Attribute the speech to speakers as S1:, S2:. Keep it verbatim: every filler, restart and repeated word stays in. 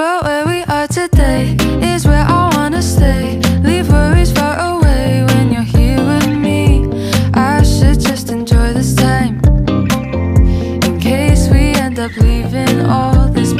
S1: But where we are today is where I wanna stay. Leave worries far away when you're here with me. I should just enjoy this time, in case we end up leaving all this